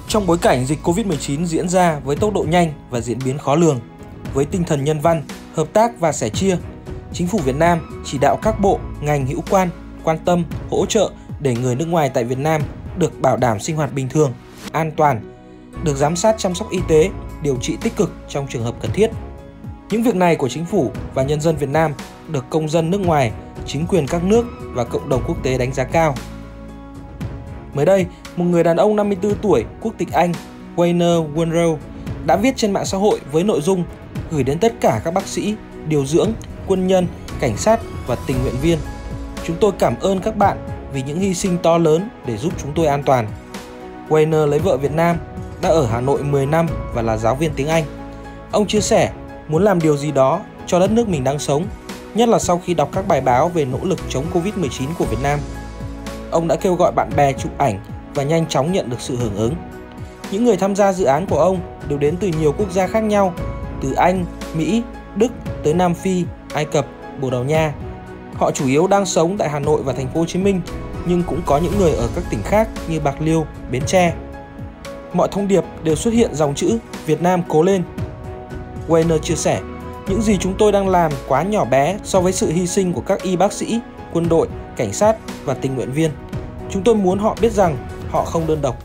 Trong bối cảnh dịch Covid-19 diễn ra với tốc độ nhanh và diễn biến khó lường, với tinh thần nhân văn, hợp tác và sẻ chia, Chính phủ Việt Nam chỉ đạo các bộ, ngành hữu quan tâm, hỗ trợ để người nước ngoài tại Việt Nam được bảo đảm sinh hoạt bình thường, an toàn, được giám sát chăm sóc y tế, điều trị tích cực trong trường hợp cần thiết. Những việc này của Chính phủ và nhân dân Việt Nam được công dân nước ngoài, chính quyền các nước và cộng đồng quốc tế đánh giá cao. Mới đây, một người đàn ông 54 tuổi, quốc tịch Anh, Wayne Wonroe, đã viết trên mạng xã hội với nội dung gửi đến tất cả các bác sĩ, điều dưỡng, quân nhân, cảnh sát và tình nguyện viên. Chúng tôi cảm ơn các bạn vì những hy sinh to lớn để giúp chúng tôi an toàn. Wayne lấy vợ Việt Nam, đã ở Hà Nội 10 năm và là giáo viên tiếng Anh. Ông chia sẻ muốn làm điều gì đó cho đất nước mình đang sống, nhất là sau khi đọc các bài báo về nỗ lực chống Covid-19 của Việt Nam. Ông đã kêu gọi bạn bè chụp ảnh và nhanh chóng nhận được sự hưởng ứng. Những người tham gia dự án của ông đều đến từ nhiều quốc gia khác nhau, từ Anh, Mỹ, Đức tới Nam Phi, Ai Cập, Bồ Đào Nha. Họ chủ yếu đang sống tại Hà Nội và Thành phố Hồ Chí Minh, nhưng cũng có những người ở các tỉnh khác như Bạc Liêu, Bến Tre. Mọi thông điệp đều xuất hiện dòng chữ Việt Nam cố lên. Wayne chia sẻ, những gì chúng tôi đang làm quá nhỏ bé so với sự hy sinh của các y bác sĩ, quân đội, cảnh sát và tình nguyện viên. Chúng tôi muốn họ biết rằng họ không đơn độc.